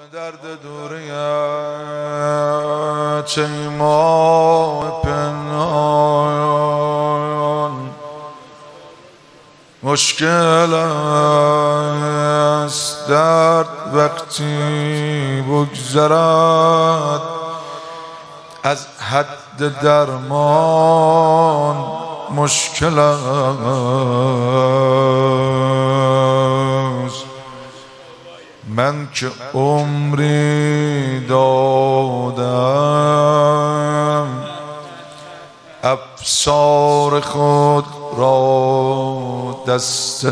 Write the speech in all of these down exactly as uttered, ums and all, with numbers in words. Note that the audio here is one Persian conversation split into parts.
درد دوریت چه ما پنهان مشکل است درد وقتی بگذرد از حد درمان مشکل است. من که عمری دادم افسار خود را دست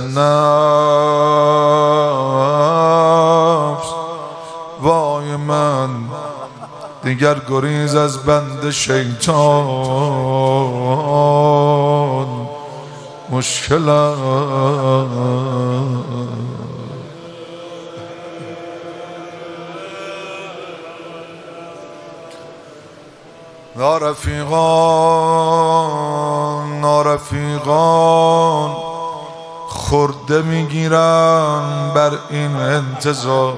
نفس، وای من دیگر گریز از بند شیطان مشکل است. نارفیقان نارفیقان خورده میگیرن بر این انتظار،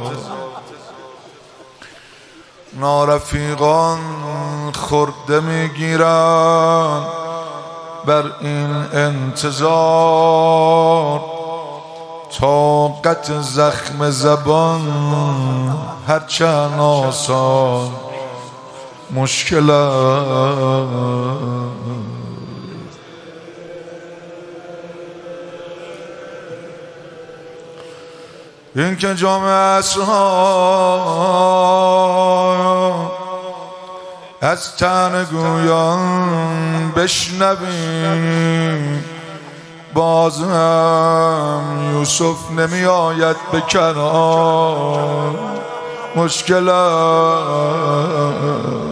نارفیقان خورده میگیرن بر این انتظار. طاقت زخم زبان هرچند آسان مشکل است. این که جام عصرها از تن گویان بشنویم، باز هم یوسف نمی آید به کنار مشکل است.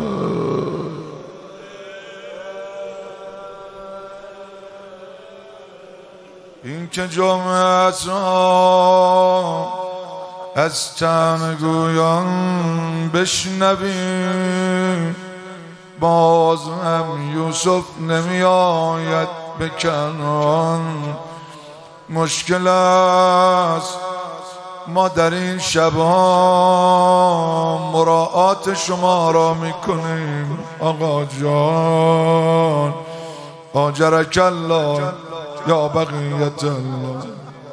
این که جمعه عصرها از تن گویان بشنویم، باز هم یوسف نمی آید به کنان مشکل است. ما در این شبها مراعات شما را میکنیم آقا جان. آجرک الله یا بقیت الله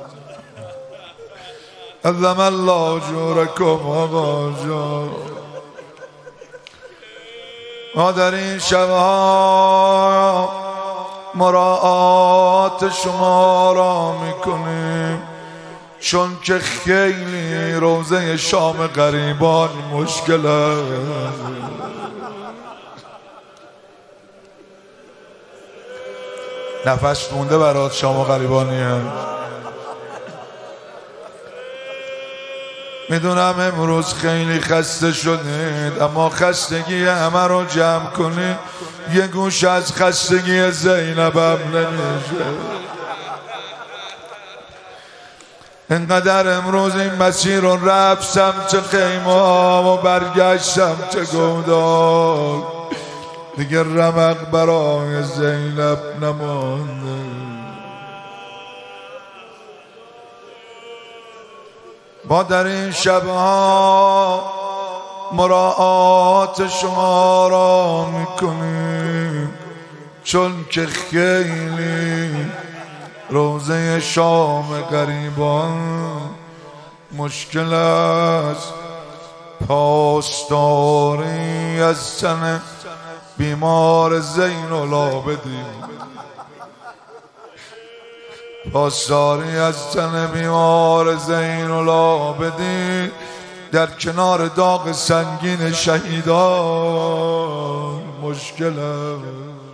عظم الله اجورکم آقا جان. ما در این شبها مراعات شما را میکنیم، چون که خیلی روزه شام غریبان مشکل است. نفس مونده برات شام غریبانیه. میدونم امروز خیلی خسته شدید، اما خستگی همه رو جمع کنید یه گوش از خستگی زینب هم نمیشه. انقدر امروز این مسیر رو رفت سمت خیمه و برگشت سمت گودال، دیگه رمق برای زینب نمانده. ما در این شبها مراعات شما را میکنیم، چون که خیلی روزه شام غریبان مشکل است. پاسداری از تن بیمار زین العابدین، پاسداری از تن بیمار زین العابدین در کنار داغ سنگین شهیدان مشکل است.